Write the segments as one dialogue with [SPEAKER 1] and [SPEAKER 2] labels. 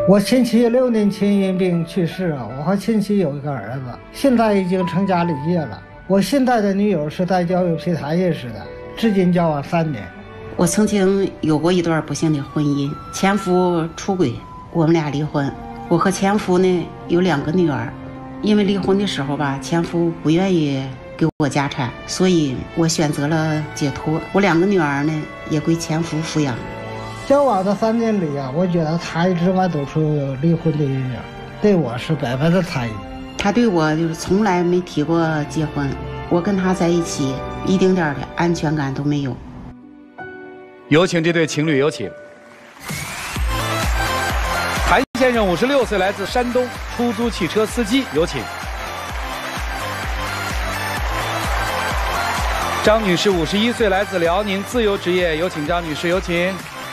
[SPEAKER 1] 我亲戚6年前因病去世了，我和亲戚有一个儿子，现在已经成家立业了。我现在的女友是在交友平台认识的，至今交往3年。
[SPEAKER 2] 我曾经有过一段不幸的婚姻，前夫出轨，我们俩离婚。我和前夫呢有2个女儿，因为离婚的时候吧，前夫不愿意给我家产，所以我选择了解脱。我2个女儿呢也归前夫抚养。
[SPEAKER 1] 交往的3年里啊，我觉得他一直满都出离婚的阴影，对我是百分的参与。
[SPEAKER 2] 他对我就是从来没提过结婚，我跟他在一起一丁点的安全感都没有。
[SPEAKER 3] 有请这对情侣，有请。谭先生56岁，来自山东，出租汽车司机，有请。张女士51岁，来自辽宁，自由职业，有请张女士，有请。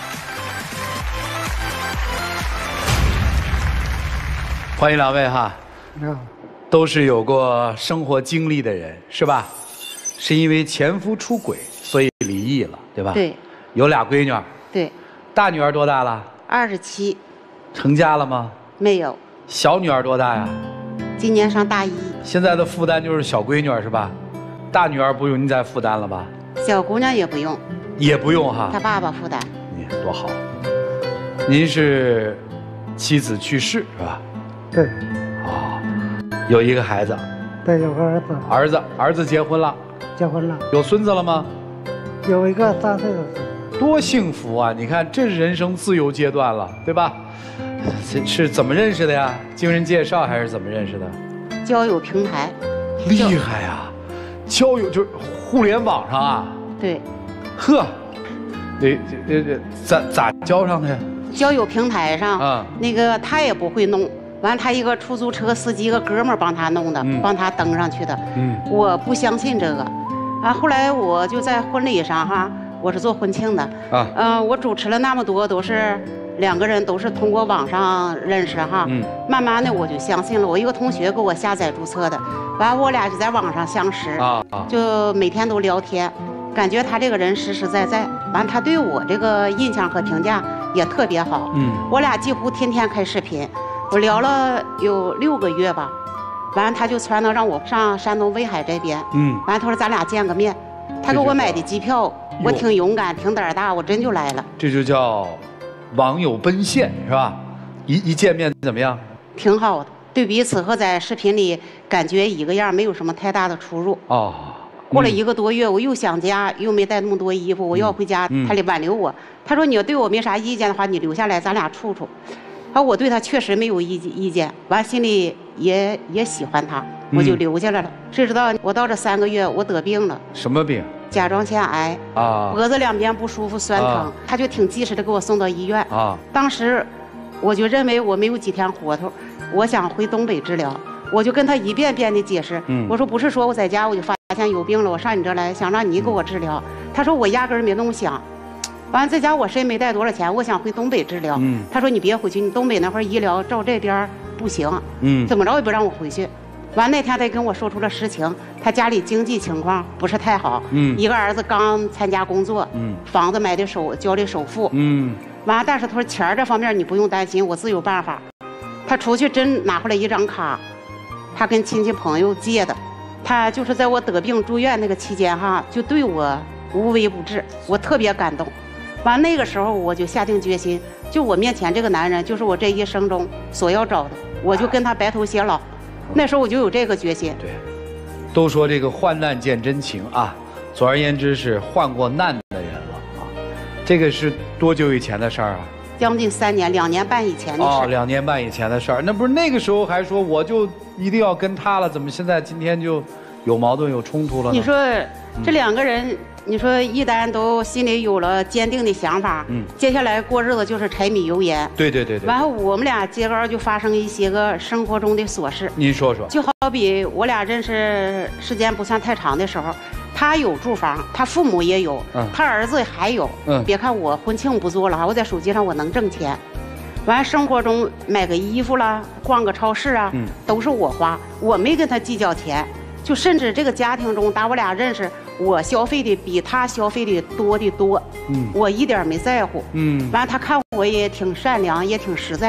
[SPEAKER 3] 欢迎2位哈，都是有过生活经历的人，是吧？是因为前夫出轨，所以离异了，对吧？
[SPEAKER 2] 对。
[SPEAKER 3] 有2闺女。
[SPEAKER 2] 对。
[SPEAKER 3] 大女儿多大了
[SPEAKER 2] ？27。
[SPEAKER 3] 成家了吗？
[SPEAKER 2] 没有。
[SPEAKER 3] 小女儿多大呀？
[SPEAKER 2] 今年上大1。
[SPEAKER 3] 现在的负担就是小闺女是吧？大女儿不用您再负担了吧？
[SPEAKER 2] 小姑娘也不用。
[SPEAKER 3] 也不用哈。
[SPEAKER 2] 她爸爸负担。
[SPEAKER 3] 你多好。您是妻子去世是吧？
[SPEAKER 1] 对。
[SPEAKER 3] 哦，有一个孩子。
[SPEAKER 1] 对，有个儿子。
[SPEAKER 3] 儿子结婚了。
[SPEAKER 1] 结婚了。
[SPEAKER 3] 有孙子了吗？
[SPEAKER 1] 有一个3岁的孙子。
[SPEAKER 3] 多幸福啊！你看，这是人生自由阶段了，对吧？是怎么认识的呀？经人介绍还是怎么认识的？
[SPEAKER 2] 交友平台。
[SPEAKER 3] 厉害呀！交友就是互联网上啊。
[SPEAKER 2] 对。
[SPEAKER 3] 呵，咋交上的呀？
[SPEAKER 2] 交友平台上
[SPEAKER 3] 啊，
[SPEAKER 2] 那个他也不会弄，完他一个出租车司机一个哥们儿帮他弄的，帮他登上去的。我不相信这个，啊，后来我就在婚礼上哈，我是做婚庆的啊，我主持了那么多，都是2个人都是通过网上认识哈，慢慢的我就相信了。我一个同学给我下载注册的，完我俩就在网上相识，就每天都聊天，感觉他这个人实实在在，完他对我这个印象和评价也特别好，我俩几乎天天开视频，我聊了有6个月吧，完他就传到让我上山东威海这边，完他说咱俩见个面，他给我买的机票，我挺勇敢挺胆大，我真就来了。这
[SPEAKER 3] 就叫网友奔现是吧？一见面怎么样？
[SPEAKER 2] 挺好的，对彼此和在视频里感觉一个样，没有什么太大的出入。哦。过了1个多月，我又想家，又没带那么多衣服，我要回家，他得挽留我。他说你要对我没啥意见的话，你留下来，咱俩处处。我对他确实没有意见，完心里也喜欢他，我就留下来了。谁知道我到这3个月，我得病了。
[SPEAKER 3] 什么病？
[SPEAKER 2] 甲状腺癌啊，脖子2边不舒服，酸疼，他就挺及时的给我送到医院啊。当时我就认为我没有几天活头，我想回东北治疗，我就跟他一遍遍的解释，我说不是说我在家我就发现有病了，我上你这来想让你给我治疗。他说我压根儿没那么想。完了在家我谁也没带多少钱，我想回东北治疗。他说你别回去，你东北那块医疗照这边不行，怎么着也不让我回去。完那天他跟我说出了实情，他家里经济情况不是太好，一个儿子刚参加工作，房子买的交的首付，完了但是他说钱这方面你不用担心，我自有办法。他出去真拿回来一张卡，他跟亲戚朋友借的，他就是在我得病住院那个期间哈，就对我无微不至，我特别感动。完那个时候我就下定决心，就我面前这个男人就是我这一生中所要找的，我就跟他白头偕老。那时候我就有这个决心。
[SPEAKER 3] 对，都说这个患难见真情啊，总而言之是患过难的人了啊。这个是多久以前的事儿啊？
[SPEAKER 2] 将近3年，2年半以前的事。
[SPEAKER 3] 哦，2年半以前的事儿，那不是那个时候还说我就一定要跟他了，怎么现在今天就有矛盾有冲突了呢？
[SPEAKER 2] 你说这2个人，你说一旦都心里有了坚定的想法，接下来过日子就是柴米油盐。
[SPEAKER 3] 对。
[SPEAKER 2] 完后我们俩接着就发生一些个生活中的琐事。
[SPEAKER 3] 您说说。
[SPEAKER 2] 就好比我俩认识时间不算太长的时候，他有住房，他父母也有，他儿子还有。别看我婚庆不做了哈，我在手机上我能挣钱。完生活中买个衣服啦，逛个超市啊，都是我花，我没跟他计较钱。就甚至这个家庭中，打我俩认识，我消费的比他消费的多得多，我一点没在乎，完了他看我也挺善良，也挺实在，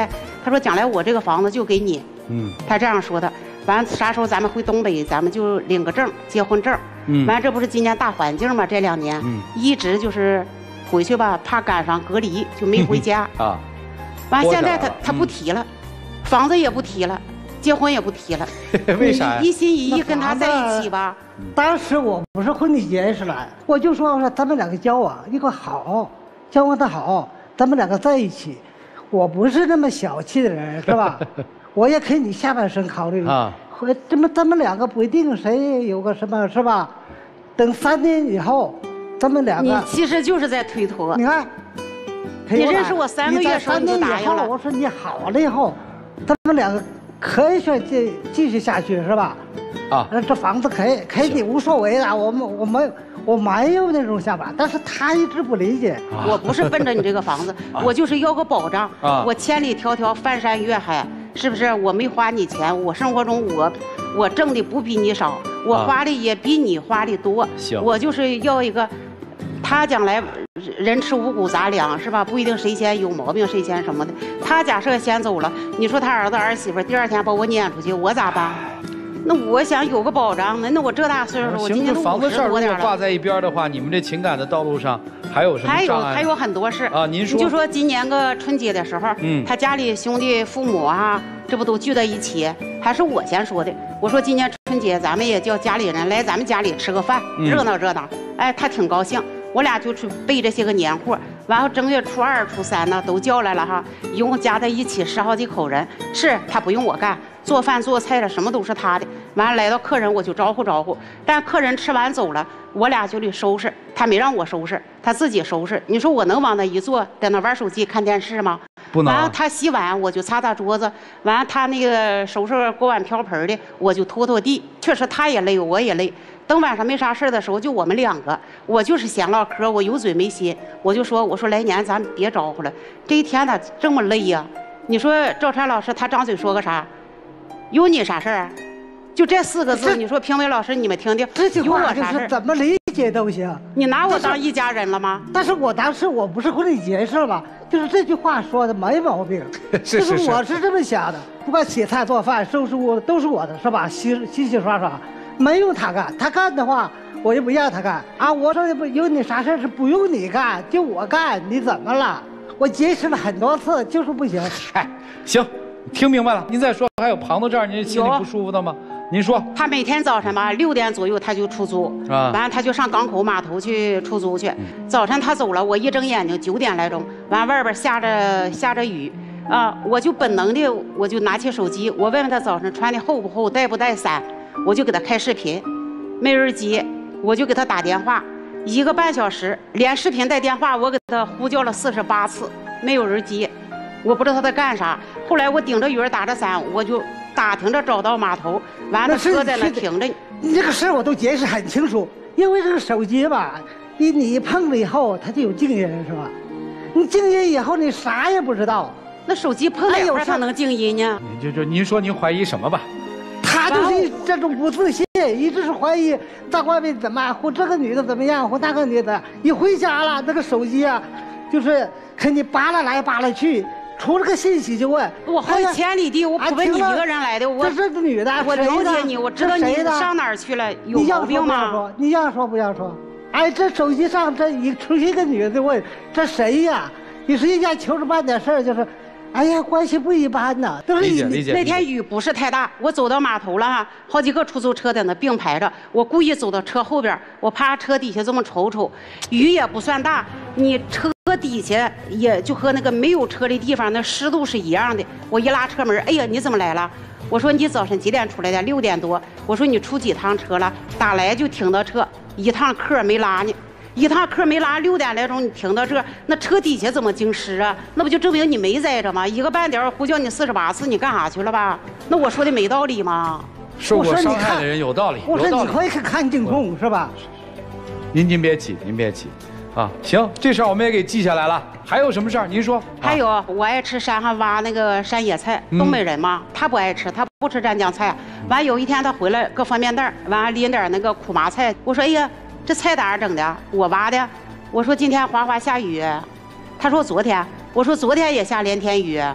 [SPEAKER 2] 他说将来我这个房子就给你。他这样说的。完啥时候咱们回东北，咱们就领个证，结婚证。完这不是今年大环境嘛，这2年，一直就是回去吧，怕赶上隔离，就没回家。啊。完现在他不提了，房子也不提了，结婚也不提了。
[SPEAKER 3] 为啥呀？
[SPEAKER 2] 一心一意跟他在一起吧。
[SPEAKER 1] 当时我不是婚礼结识了，我就说咱们2个交往，一个好，交往的好，咱们2个在一起。我不是那么小气的人，是吧？我也给你下半身考虑啊。咱们2个不一定谁有个什么，是吧？等3年以后，咱们2个。
[SPEAKER 2] 你其实就是在推脱。
[SPEAKER 1] 你看，
[SPEAKER 2] 你认识我3个月时候你就答应了。
[SPEAKER 1] 我说你好了以后，咱们2个可以说继续下去，是吧？啊，这房子可以你无所谓的，我没有那种想法，但是他一直不理解。我不是奔着你这个房子，我就是要个保障。我千里迢迢翻山越海，是不是？我没花你钱，我生活中我挣的不比你少，我花的也比你花的多。行，我就是要一个，他将来人吃五谷杂粮，是吧？不一定谁先有毛病谁先什么的。他假设先走了，你说他儿子儿媳妇第2天把我撵出去，我咋办？那我想有个保障呢。那我这大岁数了，我今年都50多点了。
[SPEAKER 3] 房子事儿如果挂在一边的话，你们这情感的道路上还有什么障碍？
[SPEAKER 2] 还有很多事
[SPEAKER 3] 啊。您说，
[SPEAKER 2] 就说今年个春节的时候，他家里兄弟父母啊，这不都聚在一起？还是我先说的。我说今年春节咱们也叫家里人来咱们家里吃个饭，热闹热闹。哎，他挺高兴。我俩就去备这些个年货，完后正月初2、初3呢都叫来了哈，一共加在一起10好几口人。是他不用我干，做饭做菜了什么都是他的。完了来到客人我就招呼招呼，但客人吃完走了，我俩就得收拾。他没让我收拾，他自己收拾。你说我能往那一坐，在那玩手机看电视吗？
[SPEAKER 3] 不能。
[SPEAKER 2] 完了他洗碗我就擦擦桌子，完了他那个收拾锅碗瓢盆的我就拖拖地。确实他也累，我也累。等晚上没啥事的时候，就我们2个，我就是闲唠嗑，我有嘴没心，我说来年咱别招呼了，这一天咋这么累呀？你说赵川老师他张嘴说个啥？有你啥事儿？就这4个字，你说评委老师你们听听，
[SPEAKER 1] 这句话就是怎么理解都行。
[SPEAKER 2] 你拿我当一家人了吗？
[SPEAKER 1] 但是我当时我不是婚礼结识吧，就是这句话说的没毛病，就是我是这么想的，不管洗菜做饭收拾屋都是我的，是吧？洗刷刷。没用他干，他干的话，我就不让他干啊！我说不有你啥事是不用你干，就我干，你怎么了？我解释了很多次，就是不行。
[SPEAKER 3] 哎，行，听明白了。您再说，还有旁子这儿，您心里不舒服的吗？您说。他
[SPEAKER 2] 每天早晨吧6点左右他就出租，完了他就上港口码头去出租去。早晨他走了，我一睁眼睛9点来钟，完外边下着雨。啊，我就本能的我就拿起手机，我问问他早晨穿的厚不厚，带不带伞。我就给他开视频，没人接，我就给他打电话，1个半小时，连视频带电话，我给他呼叫了48次，没有人接，我不知道他在干啥。后来我顶着雨打着伞，我就打听着找到码头，完了车在那停着。
[SPEAKER 1] 你这个事我都解释很清楚，因为这个手机吧，你碰了以后它就有静音，是吧？你静音以后你啥也不知道。
[SPEAKER 2] 那手机碰2会儿它能静音呢？
[SPEAKER 3] 您说您怀疑什么吧？
[SPEAKER 1] 他就是这种不自信，一直是怀疑在外面怎么或这个女的怎么样，或那个女的。一回家了，那个手机啊，就是跟你扒拉来扒拉去，出了个信息就问。
[SPEAKER 2] 我好几千里地，我不问你一个人来的。
[SPEAKER 1] 这是个女的，
[SPEAKER 2] 我了解你，我知道你上哪儿去了，有毛病吗？
[SPEAKER 1] 你让说不让说？哎，这手机上这一出现一个女的问，这谁呀？你说人家求着办点事儿就是。哎呀，关系不一般呐！
[SPEAKER 3] 理解。
[SPEAKER 2] 那天雨不是太大，我走到码头了哈，好几个出租车在那并排着，我故意走到车后边，我趴车底下这么瞅瞅，雨也不算大，你车底下也就和那个没有车的地方那湿度是一样的。我一拉车门，哎呀，你怎么来了？我说你早晨几点出来的？6点多。我说你出几趟车了？打来就停到车，一趟客没拉呢。一趟客没拉，6点来钟你停到这，那车底下怎么净湿啊？那不就证明你没在这吗？1个半点呼叫你48次，你干啥去了吧？那我说的没道理吗？
[SPEAKER 3] 受过伤害的人有道理。
[SPEAKER 1] 我说你可以看监控是吧？
[SPEAKER 3] 您别急，啊，行，这事儿我们也给记下来了。还有什么事儿？您说。
[SPEAKER 2] 还有，我爱吃山上挖那个山野菜，东北人嘛，他不爱吃，他不吃蘸酱菜。完有一天他回来搁方便袋，完拎点那个苦麻菜，我说哎呀。这菜咋整的？我挖的。我说今天哗哗下雨，他说昨天。我说昨天也下连天雨。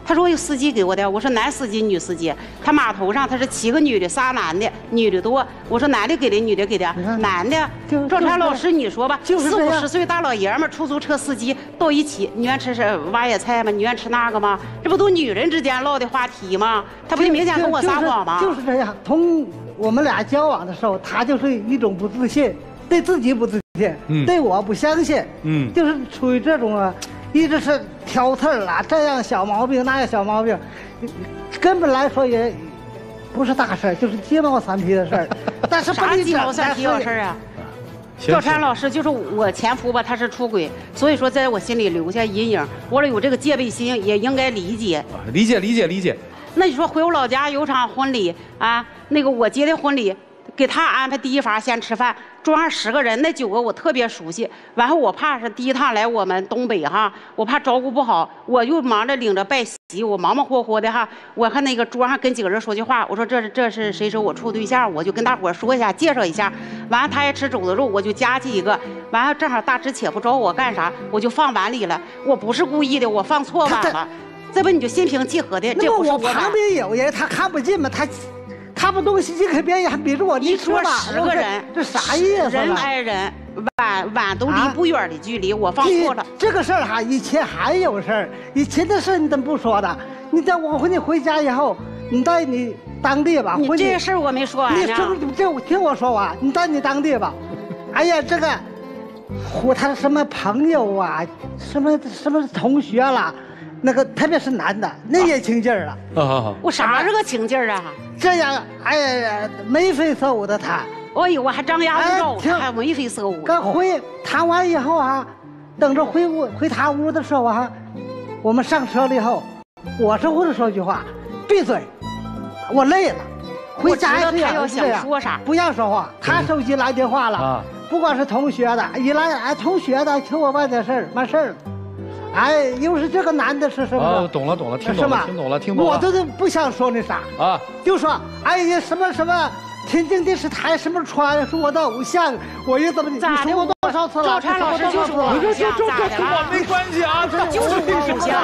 [SPEAKER 2] 他说我有司机给我的，我说男司机女司机。他码头上他是7个女的，3男的，女的多。我说男的给的，女的给的，男的。赵传老师，你说吧，40、50岁大老爷们，出租车司机到一起，你愿吃挖野菜吗？你愿吃那个吗？这不都女人之间唠的话题吗？他不就明显跟我撒谎吗？
[SPEAKER 1] 就是这样。从我们俩交往的时候，他就是一种不自信，对自己不自信，对我不相信，就是出于这种啊。一直是挑刺儿啦，这样小毛病那样小毛病，根本来说也不是大事，就是鸡毛蒜皮的事儿。但是
[SPEAKER 2] 啥鸡毛蒜皮的事儿啊？赵传老师就是我前夫吧，他是出轨，所以说在我心里留下阴影。我有这个戒备心，也应该理解。
[SPEAKER 3] 理解。
[SPEAKER 2] 那你说回我老家有场婚礼啊，那个我接的婚礼。给他安排第一房先吃饭，桌上10个人，那9个我特别熟悉。完后我怕是第一趟来我们东北哈，我怕照顾不好，我就忙着领着拜席，我忙忙活活的哈。我看那个桌上跟几个人说句话，我说这是谁是我处对象，我就跟大伙说一下，介绍一下。完了他爱吃肘子肉，我就夹起一个。完了正好大只且不找我干啥，我就放碗里了。我不是故意的，我放错碗了。这不你就心平气和的，这不是
[SPEAKER 1] 我旁边有人，他看不进嘛，他不东西你可别还比着我，
[SPEAKER 2] 你说10个人，
[SPEAKER 1] 这啥意思？
[SPEAKER 2] 人挨人，碗都离不远的距离，我放错了。
[SPEAKER 1] 这个事儿哈，以前还有事儿，以前的事你怎么不说的？你在我和你回家以后，你在你当地吧。
[SPEAKER 2] 你这个事儿我没说完呢。
[SPEAKER 1] 这听我说完，你在你当地吧。哎呀，这个他什么朋友啊，什么同学啦。那个特别是男的，那也情劲儿了。
[SPEAKER 2] 我啥是个情劲儿啊？
[SPEAKER 1] 这样，哎呀，眉飞色舞的谈。
[SPEAKER 2] 哎呦，我还张牙舞爪，还眉飞色舞。
[SPEAKER 1] 刚谈完以后啊，等着回他屋的时候啊，我们上车了以后，我是会说句话，闭嘴，我累了。回家
[SPEAKER 2] 他要想说啥，
[SPEAKER 1] 不要说话。他手机来电话了，不管是同学的，一来同学的求我办点事儿，完事儿了。哎，又是这个男的是什么？
[SPEAKER 3] 哦，懂了，听懂了。
[SPEAKER 1] 我都是不想说那啥啊，就说哎呀什么天津电视台什么川是我的偶像，我又怎么你说过多少次了？
[SPEAKER 2] 赵传老师就是我偶像，
[SPEAKER 3] 这跟我没关系啊，这
[SPEAKER 2] 就是我偶像。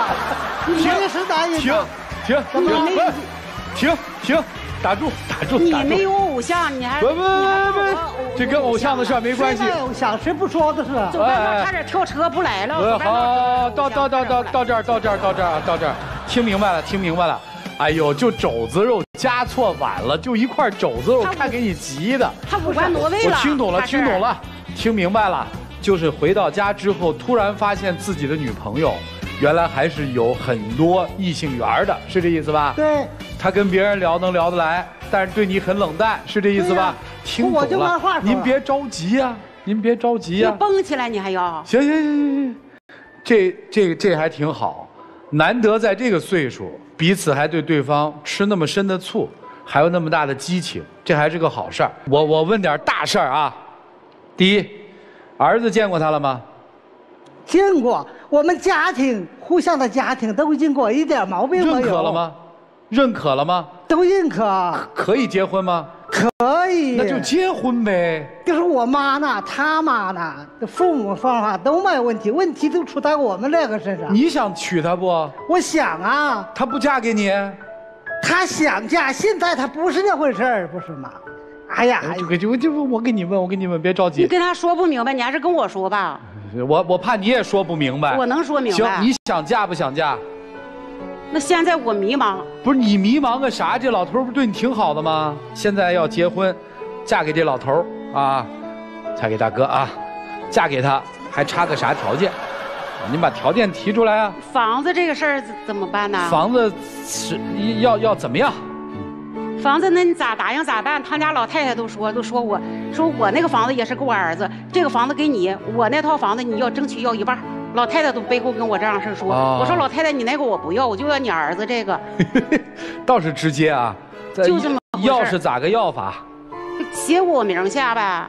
[SPEAKER 3] 停，打住！
[SPEAKER 2] 你没有偶像，你还
[SPEAKER 3] 不，这跟偶像的事没关系。
[SPEAKER 1] 偶像谁不说的是？
[SPEAKER 2] 走半道差点跳车不来了。
[SPEAKER 3] 好，到这儿，听明白了。哎呦，就肘子肉夹错碗了，就一块肘子肉，看给你急的。
[SPEAKER 2] 他五官挪位了。
[SPEAKER 3] 我听懂了，听明白了。就是回到家之后，突然发现自己的女朋友，原来还是有很多异性缘的，是这意思吧？
[SPEAKER 1] 对。
[SPEAKER 3] 他跟别人能聊得来，但是对你很冷淡，是这意思吧？听懂了。您别着急呀，你
[SPEAKER 2] 蹦起来，你还要？
[SPEAKER 3] 行，这还挺好，难得在这个岁数，彼此还对对方吃那么深的醋，还有那么大的激情，这还是个好事儿。我问点大事儿啊，第一，儿子见过他了吗？
[SPEAKER 1] 见过，我们互相的家庭都见过，一点毛病没有。
[SPEAKER 3] 认可了吗？
[SPEAKER 1] 都认可。
[SPEAKER 3] 可以结婚吗？
[SPEAKER 1] 可以。
[SPEAKER 3] 那就结婚呗。
[SPEAKER 1] 就是我妈呢，他妈呢，父母方法都没有问题，问题都出在我们两个身上。
[SPEAKER 3] 你想娶她不？
[SPEAKER 1] 我想啊。
[SPEAKER 3] 她不嫁给你？
[SPEAKER 1] 她想嫁，现在她不是那回事儿，不是吗？哎呀，
[SPEAKER 3] 就我跟你问，别着急。
[SPEAKER 2] 你跟他说不明白，你还是跟我说吧。
[SPEAKER 3] 我怕你也说不明白。
[SPEAKER 2] 我能说明白。
[SPEAKER 3] 行，你想嫁不想嫁？
[SPEAKER 2] 那现在我迷茫。
[SPEAKER 3] 不是你迷茫个啥？这老头不对你挺好的吗？现在要结婚，嫁给这老头啊，嫁给大哥啊，嫁给他还差个啥条件？您把条件提出来啊。
[SPEAKER 2] 房子这个事儿怎么办呢？
[SPEAKER 3] 房子是要怎么样？
[SPEAKER 2] 房子那你咋答应咋办？他家老太太都说我那个房子也是给我儿子，这个房子给你，我那套房子你要争取要一半。老太太都背后跟我这样式说，我说老太太你那个我不要，我就要你儿子这个。
[SPEAKER 3] 倒是直接啊，
[SPEAKER 2] 就这么
[SPEAKER 3] 要是咋个要法？
[SPEAKER 2] 写我名下呗。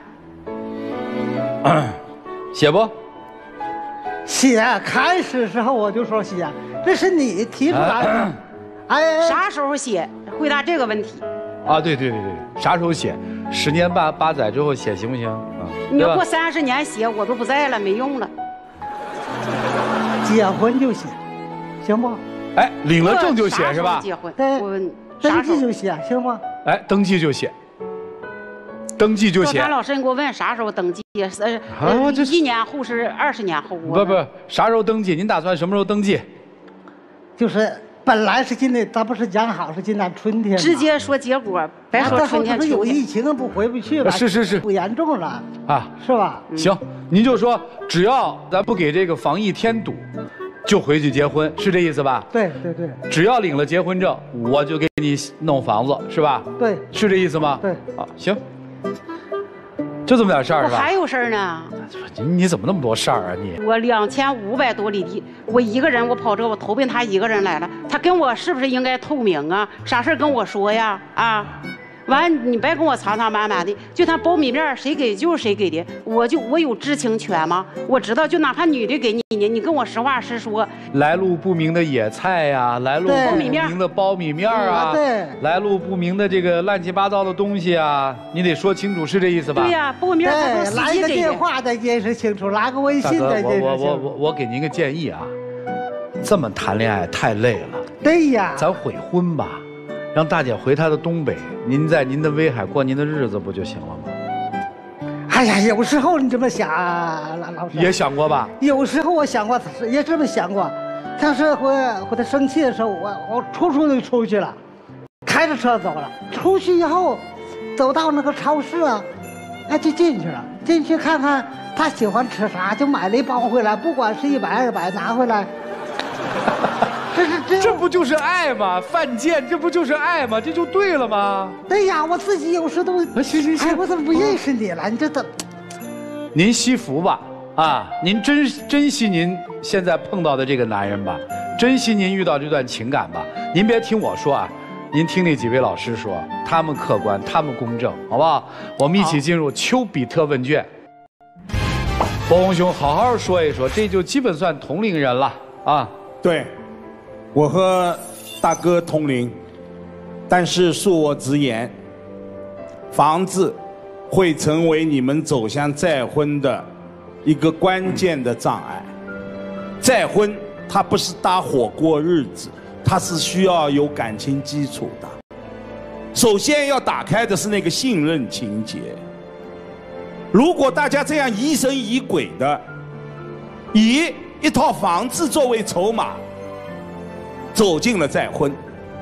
[SPEAKER 3] 写不？
[SPEAKER 1] 写，开始时候我就说写，这是你提出来的。
[SPEAKER 2] 哎，啥时候写？回答这个问题。
[SPEAKER 3] 啊，对，啥时候写？10年8载之后写行不行？啊，
[SPEAKER 2] 你要过30年写，我都不在了，没用了。
[SPEAKER 1] 结婚就写，行不？
[SPEAKER 3] 哎，领了证就写是吧？
[SPEAKER 2] 结婚，
[SPEAKER 1] 对，登记就写，行吗？
[SPEAKER 3] 哎，登记就写。登记就写。
[SPEAKER 2] 老师，你给我问啥时候登记？1年后是20年后？
[SPEAKER 3] 不，啥时候登记？您打算什么时候登记？
[SPEAKER 1] 就是本来是今年，咱不是讲好是今年春天吗？
[SPEAKER 2] 直接说结果，别说春天。
[SPEAKER 1] 有疫情不回不去了。
[SPEAKER 3] 是，
[SPEAKER 1] 不严重了
[SPEAKER 3] 啊，
[SPEAKER 1] 是吧？
[SPEAKER 3] 行，您就说只要咱不给这个防疫添堵，就回去结婚，是这意思吧？
[SPEAKER 1] 对。
[SPEAKER 3] 只要领了结婚证，我就给你弄房子，是吧？
[SPEAKER 1] 对，
[SPEAKER 3] 是这意思吗？
[SPEAKER 1] 对。
[SPEAKER 3] 啊，行。就这么点事儿是吧？
[SPEAKER 2] 还有事儿呢。
[SPEAKER 3] 你怎么那么多事儿啊你？
[SPEAKER 2] 我2500多里地，我一个人，我跑这，我投奔他一个人来了，他跟我是不是应该透明啊？啥事儿跟我说呀？啊，完你别跟我藏藏瞒瞒的，就他苞米面谁给就是谁给的，我有知情权吗？我知道，就哪怕女的给你，你跟我实话实说。
[SPEAKER 3] 来路不明的野菜呀，来路不明的苞米面啊，
[SPEAKER 1] 对，
[SPEAKER 3] 来路不明的这个乱七八糟的东西啊，你得说清楚，是这意思吧？
[SPEAKER 2] 对呀，苞米面他都司机给的。
[SPEAKER 1] 来个电话再解释清楚，拉个微信再解释清楚。
[SPEAKER 3] 我给您个建议啊，这么谈恋爱太累了。
[SPEAKER 1] 对呀，
[SPEAKER 3] 咱悔婚吧。让大姐回她的东北，您在您的威海过您的日子不就行了吗？
[SPEAKER 1] 哎呀，有时候你这么想，老师
[SPEAKER 3] 也想过吧？
[SPEAKER 1] 有时候我想过，也这么想过。但是或者生气的时候，我处就出去了，开着车走了。出去以后，走到那个超市啊，哎就进去了。进去看看他喜欢吃啥，就买了一包回来，不管是100、200拿回来。
[SPEAKER 3] 这不就是爱吗？犯贱，这不就是爱吗？这就对了吗？
[SPEAKER 1] 对呀，我自己有时都
[SPEAKER 3] 行，
[SPEAKER 1] 哎，我怎么不认识你了？你这都……
[SPEAKER 3] 您惜福吧，啊，您珍惜您现在碰到的这个男人吧，珍惜您遇到这段情感吧。您别听我说啊，您听那几位老师说，他们客观，他们公正，好不好？我们一起进入丘比特问卷。博宏兄，好好说一说，这就基本算同龄人了啊。
[SPEAKER 4] 对。我和大哥同龄，但是恕我直言，房子会成为你们走向再婚的一个关键的障碍。再婚它不是搭伙过日子，它是需要有感情基础的。首先要打开的是那个信任情结。如果大家这样疑神疑鬼的，以一套房子作为筹码，走进了再婚。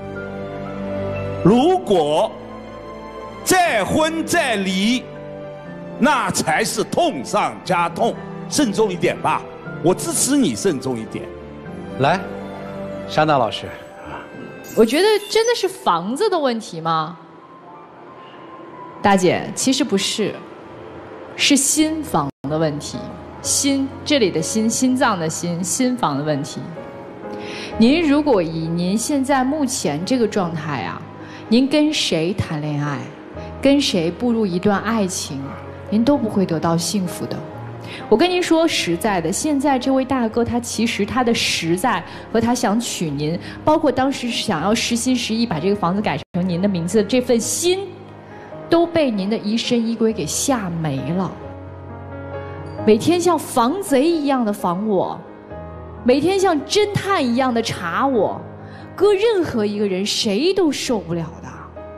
[SPEAKER 4] 如果再婚再离，那才是痛上加痛。慎重一点吧，我支持你慎重一点。
[SPEAKER 3] 来，莎娜老师，
[SPEAKER 5] 我觉得真的是房子的问题吗？大姐，其实不是，是心房的问题。心，这里的心，心脏的心，心房的问题。您如果以您现在目前这个状态啊，您跟谁谈恋爱，跟谁步入一段爱情，您都不会得到幸福的。我跟您说实在的，现在这位大哥他其实他的实在和他想娶您，包括当时想要实心实意把这个房子改成您的名字的这份心，都被您的疑神疑鬼给吓没了。每天像防贼一样的防我，每天像侦探一样的查我，搁任何一个人谁都受不了的。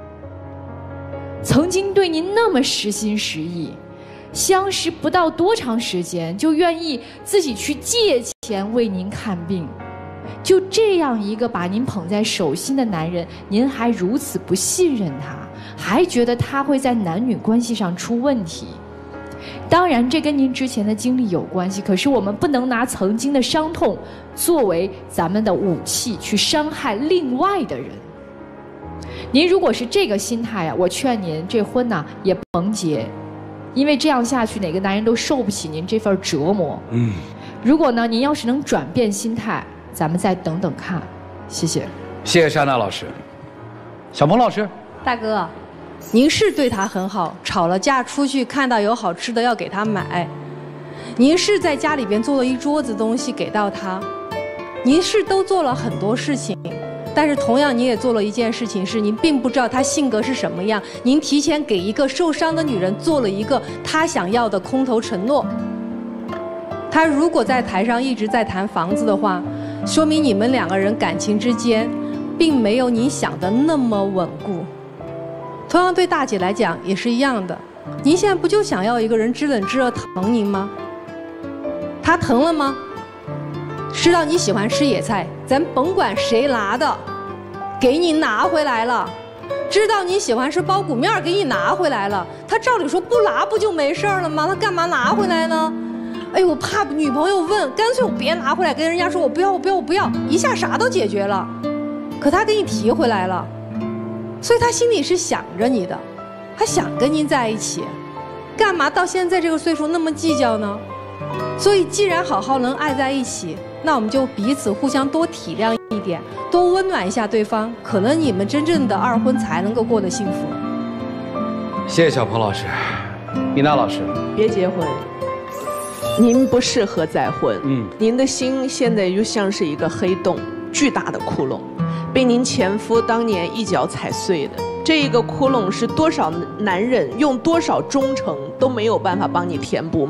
[SPEAKER 5] 曾经对您那么实心实意，相识不到多长时间就愿意自己去借钱为您看病，就这样一个把您捧在手心的男人，您还如此不信任他，还觉得他会在男女关系上出问题。当然这跟您之前的经历有关系，可是我们不能拿曾经的伤痛作为咱们的武器去伤害另外的人。您如果是这个心态啊，我劝您这婚呐也甭结，因为这样下去哪个男人都受不起您这份折磨。如果呢您要是能转变心态，咱们再等等看。谢谢。
[SPEAKER 3] 谢谢莎娜老师。小鹏老师，
[SPEAKER 6] 大哥，您是对他很好，吵了架出去看到有好吃的要给他买，您是在家里边做了一桌子东西给到他，您是都做了很多事情，但是同样您也做了一件事情，是您并不知道他性格是什么样，您提前给一个受伤的女人做了一个他想要的空头承诺。他如果在台上一直在谈房子的话， 说明你们2个人感情之间，并没有你想的那么稳固。同样对大姐来讲也是一样的，您现在不就想要一个人知冷知热疼您吗？他疼了吗？知道你喜欢吃野菜，咱甭管谁拿的，给你拿回来了。知道你喜欢吃包谷面，给你拿回来了。他照理说不拿不就没事了吗？他干嘛拿回来呢？哎，我怕女朋友问，干脆我别拿回来，跟人家说我不要，我不要，我不要，一下啥都解决了。可他给你提回来了，所以他心里是想着你的，他想跟您在一起，干嘛到现在这个岁数那么计较呢？所以既然好好能爱在一起，那我们就彼此互相多体谅一点，多温暖一下对方，可能你们真正的2婚才能够过得幸福。
[SPEAKER 3] 谢谢小鹏老师。米娜老师，
[SPEAKER 7] 别结婚，您不适合再婚。您的心现在就像是一个黑洞，巨大的窟窿，被您前夫当年一脚踩碎的。这一个窟窿是多少男人用多少忠诚都没有办法帮你填补。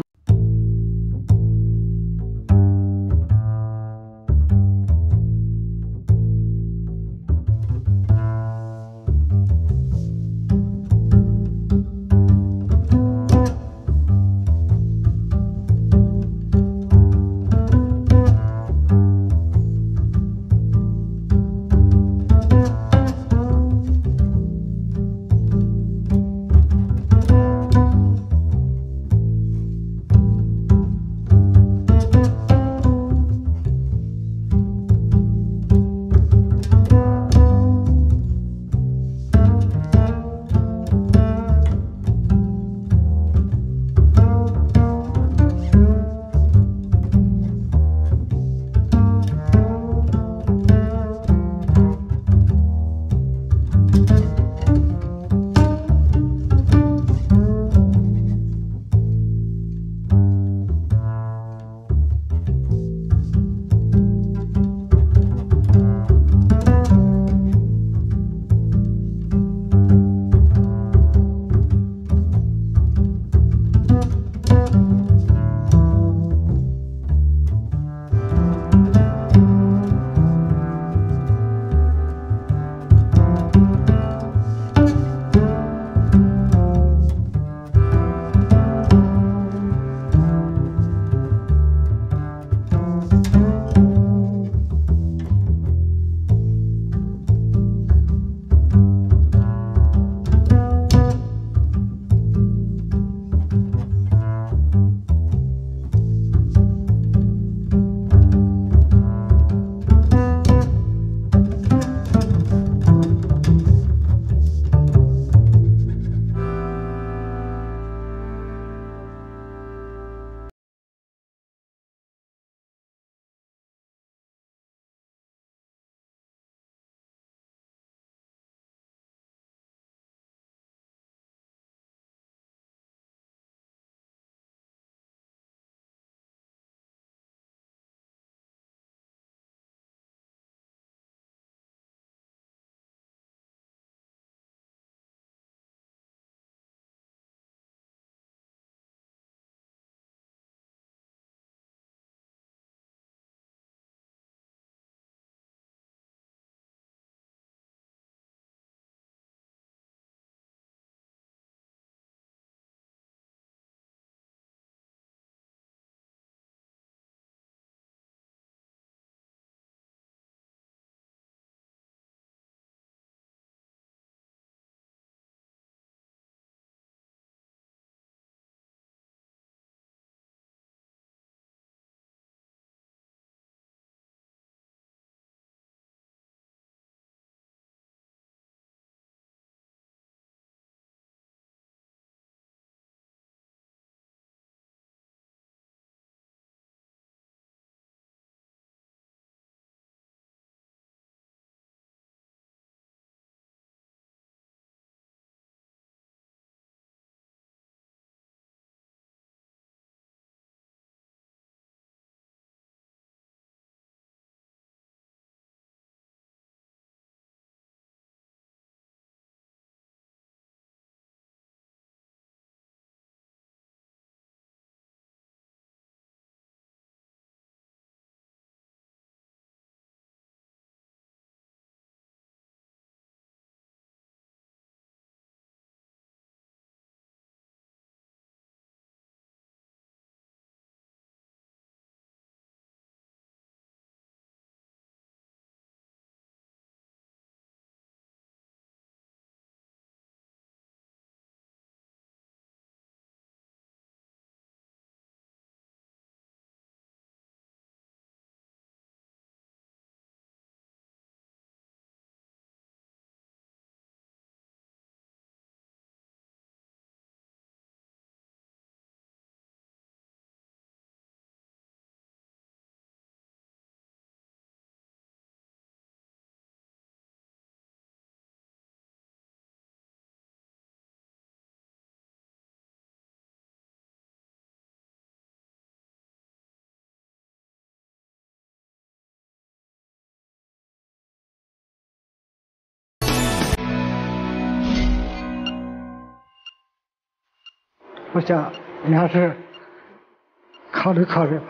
[SPEAKER 1] 我想你还是考虑考虑吧。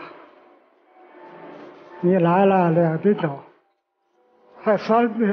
[SPEAKER 1] 你来了2斤酒，还3斤。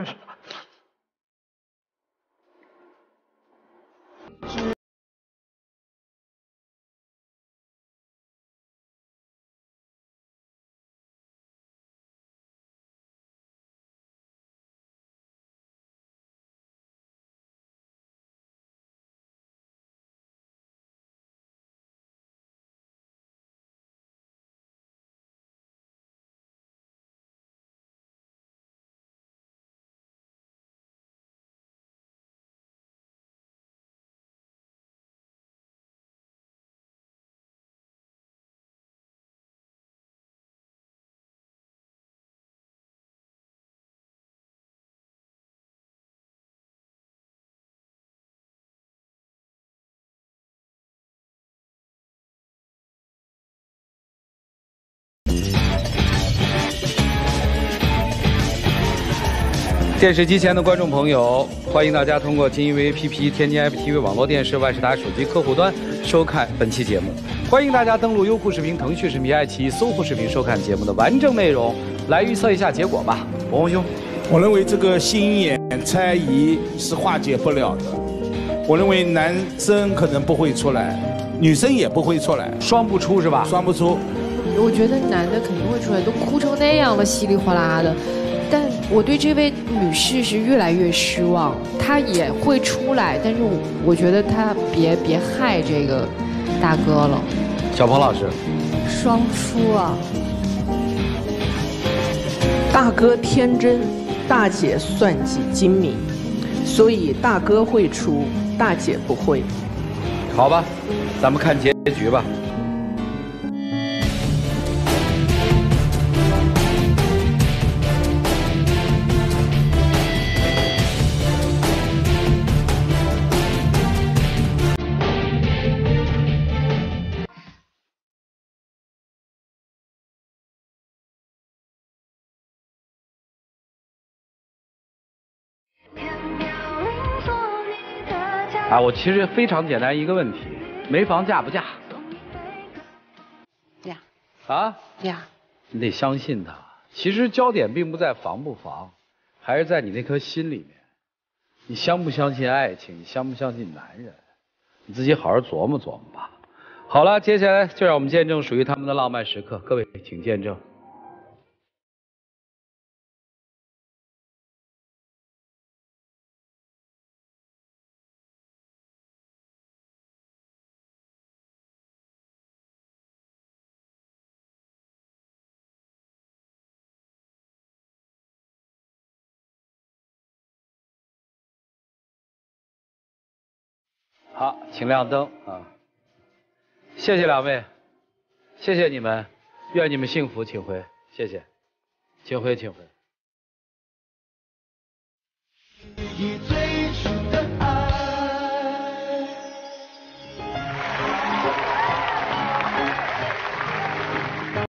[SPEAKER 3] 电视机前的观众朋友，欢迎大家通过金鱼 APP、天津 FTV 网络电视、万事达手机客户端收看本期节目。欢迎大家登录优酷视频、腾讯视频、爱奇艺、搜狐视频收看节目的完整内容。来预测一下结果吧，博宏兄。
[SPEAKER 4] 我认为这个心眼猜疑是化解不了的。我认为男生可能不会出来，女生也不会出来，
[SPEAKER 3] 双不出是吧？
[SPEAKER 4] 双不出。
[SPEAKER 5] 我觉得男的肯定会出来，都哭成那样了，稀里哗啦的。但我对这位女士是越来越失望，她也会出来，但是我觉得她别害这个大哥了。
[SPEAKER 3] 小鹏老师，
[SPEAKER 6] 双输啊！
[SPEAKER 7] 大哥天真，大姐算计精明，所以大哥会出，大姐不会。
[SPEAKER 3] 好吧，咱们看结局吧。我其实非常简单一个问题，没房嫁不嫁？
[SPEAKER 2] 嫁。
[SPEAKER 3] 嫁。你得相信他。其实焦点并不在防不防，还是在你那颗心里面。你相不相信爱情？你相不相信男人？你自己好好琢磨琢磨吧。好了，接下来就让我们见证属于他们的浪漫时刻。各位，请见证。好，请亮灯啊！谢谢两位，谢谢你们，愿你们幸福，请回，谢谢，请回，请回。